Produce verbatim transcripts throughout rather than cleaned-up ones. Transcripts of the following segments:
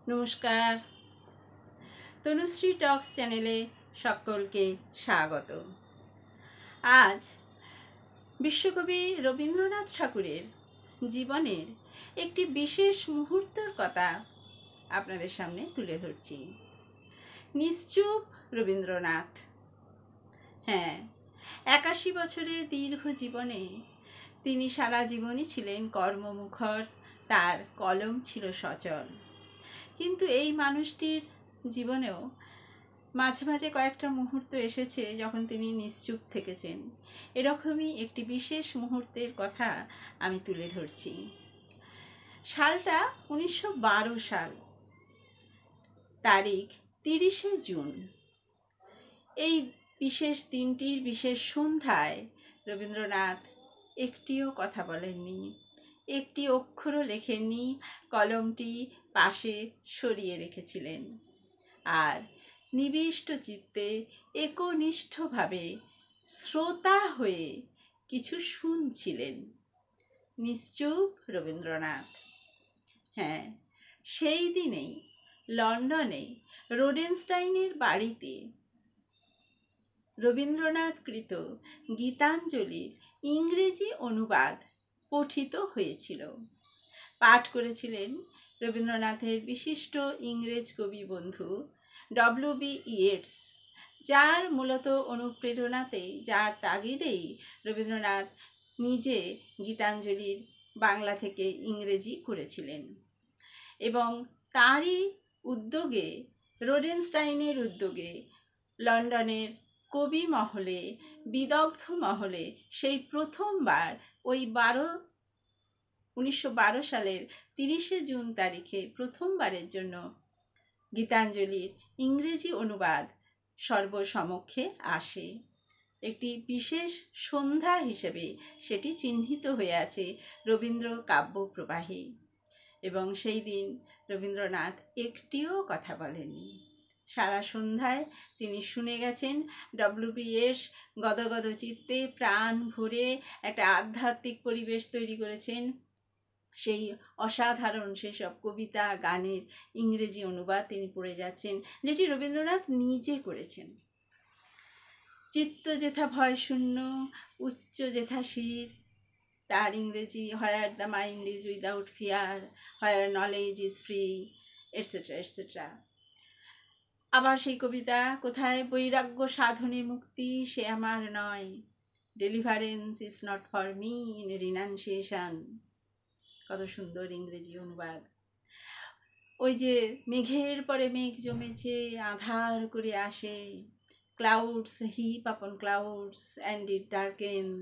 নমস্কার, তনুশ্রী টক্স চ্যানেলে সকলকে স্বাগত। আজ বিশ্বকবি রবীন্দ্রনাথ ঠাকুরের জীবনের একটি বিশেষ মুহূর্তের কথা আপনাদের সামনে তুলে ধরছি। নিশ্চুপ রবীন্দ্রনাথ। হ্যাঁ, একাশি বছরের দীর্ঘ জীবনে তিনি সারা জীবনই ছিলেন কর্মমুখর, তার কলম ছিল সচল। কিন্তু এই মানুষটির জীবনেও মাঝে মাঝে কয়েকটা মুহূর্ত এসেছে যখন তিনি নিশ্চুপ থেকেছেন। এরকমই একটি বিশেষ মুহূর্তের কথা আমি তুলে ধরছি। সালটা উনিশশো বারো সাল, তারিখ তিরিশে জুন। এই বিশেষ দিনটির বিশেষ সন্ধ্যায় রবীন্দ্রনাথ একটিও কথা বলেননি, একটি অক্ষরও লেখেননি, কলমটি পাশে সরিয়ে রেখেছিলেন আর নিবিষ্ট চিত্তে একনিষ্ঠভাবে শ্রোতা হয়ে কিছু শুনছিলেন। নিশ্চুপ রবীন্দ্রনাথ। হ্যাঁ, সেই দিনেই লন্ডনে রোডেনস্টাইনের বাড়িতে রবীন্দ্রনাথকৃত গীতাঞ্জলির ইংরেজি অনুবাদ পঠিত হয়েছিল। পাঠ করেছিলেন রবীন্দ্রনাথের বিশিষ্ট ইংরেজ কবি বন্ধু ডব্লিউ বি ইয়েটস, যার মূলত অনুপ্রেরণাতেই, যার তাগিদেই রবীন্দ্রনাথ নিজে গীতাঞ্জলির বাংলা থেকে ইংরেজি করেছিলেন। এবং তারই উদ্যোগে, রোডেনস্টাইনের উদ্যোগে, লন্ডনের কবি মহলে, বিদগ্ধ মহলে সেই প্রথমবার ওই বারো উনিশশো বারো সালের তিরিশে জুন তারিখে প্রথমবারের জন্য গীতাঞ্জলির ইংরেজি অনুবাদ সর্বসমক্ষে আসে। একটি বিশেষ সন্ধ্যা হিসেবে সেটি চিহ্নিত হয়ে আছে রবীন্দ্র কাব্য প্রবাহে। এবং সেই দিন রবীন্দ্রনাথ একটিও কথা বলেননি। সারা সন্ধ্যায় তিনি শুনে গেছেন। ডব্লিউ বি ইয়েটস গদগদ চিত্তে প্রাণ ভরে একটা আধ্যাত্মিক পরিবেশ তৈরি করেছেন। সেই অসাধারণ সেসব কবিতা, গানের ইংরেজি অনুবাদ তিনি পড়ে যাচ্ছেন, যেটি রবীন্দ্রনাথ নিজে করেছেন। চিত্ত যেথা ভয় শূন্য, উচ্চ যেথা শির, তার ইংরেজি where the mind is without fear, where knowledge is free, etcetera etcetera. আবার সেই কবিতা, কোথায় বৈরাগ্য সাধনে মুক্তি সে আমার নয়, deliverance is not for me in renunciation. কত সুন্দর ইংরেজি অনুবাদ। ওই যে মেঘের পরে মেঘ জমেছে, আধার করে আসে, clouds heap upon clouds and it darkens.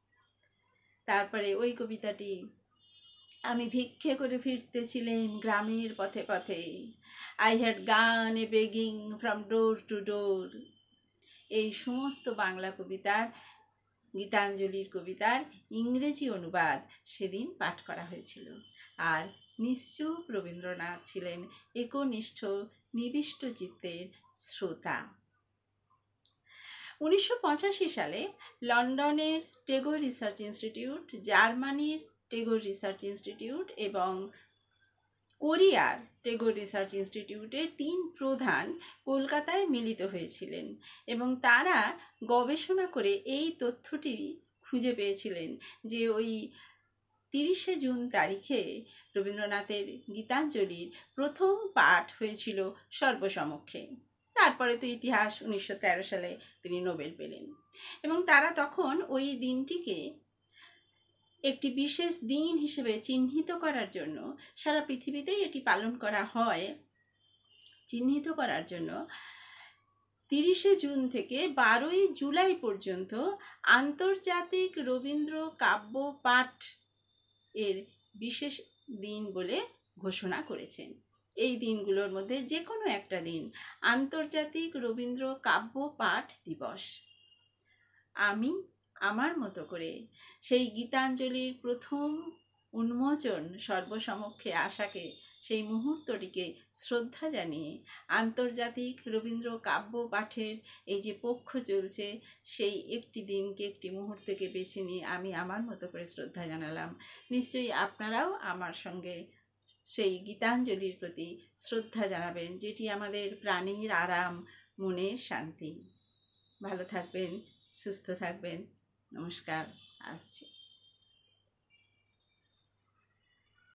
তারপরে ওই কবিতাটি, আমি ভিক্ষে করে ফিরতেছিলেন গ্রামের পথে পথে, I had gone a begging from door to door. এই সমস্ত বাংলা কবিতার, গীতাঞ্জলির কবিতার ইংরেজি অনুবাদ সেদিন পাঠ করা হয়েছিল। আর নিশ্চুপ রবীন্দ্রনাথ ছিলেন একনিষ্ঠ নিবিষ্ট চিত্তের শ্রোতা। উনিশশো পঁচাশি সালে লন্ডনের টেগোর রিসার্চ ইনস্টিটিউট, জার্মানির টেগোর রিসার্চ ইনস্টিটিউট এবং কোরিয়ার টেগোর রিসার্চ ইনস্টিটিউটের তিন প্রধান কলকাতায় মিলিত হয়েছিলেন এবং তারা গবেষণা করে এই তথ্যটি খুঁজে পেয়েছিলেন যে ওই তিরিশে জুন তারিখে রবীন্দ্রনাথের গীতাঞ্জলির প্রথম পাঠ হয়েছিল সর্বসমক্ষে। তারপরে তো ইতিহাস, উনিশশো তেরো সালে তিনি নোবেল পেলেন। এবং তারা তখন ওই দিনটিকে একটি বিশেষ দিন হিসেবে চিহ্নিত করার জন্য, সারা পৃথিবীতেই এটি পালন করা হয়, চিহ্নিত করার জন্য তিরিশে জুন থেকে বারোই জুলাই পর্যন্ত আন্তর্জাতিক রবীন্দ্র কাব্য পাঠ এর বিশেষ দিন বলে ঘোষণা করেছেন। এই দিনগুলোর মধ্যে যে কোনো একটা দিন আন্তর্জাতিক রবীন্দ্র কাব্য পাঠ দিবস। আমি আমার মতো করে সেই গীতাঞ্জলির প্রথম উন্মোচন সর্বসমক্ষে আসাকে, সেই মুহূর্তটিকে শ্রদ্ধা জানিয়ে আন্তর্জাতিক রবীন্দ্র কাব্য পাঠের এই যে পক্ষ চলছে, সেই একটি দিনকে, একটি মুহূর্তকে বেছে নিয়ে আমি আমার মতো করে শ্রদ্ধা জানালাম। নিশ্চয়ই আপনারাও আমার সঙ্গে সেই গীতাঞ্জলির প্রতি শ্রদ্ধা জানাবেন, যেটি আমাদের প্রাণের আরাম, মনের শান্তি। ভালো থাকবেন, সুস্থ থাকবেন। নমস্কার, আসছি।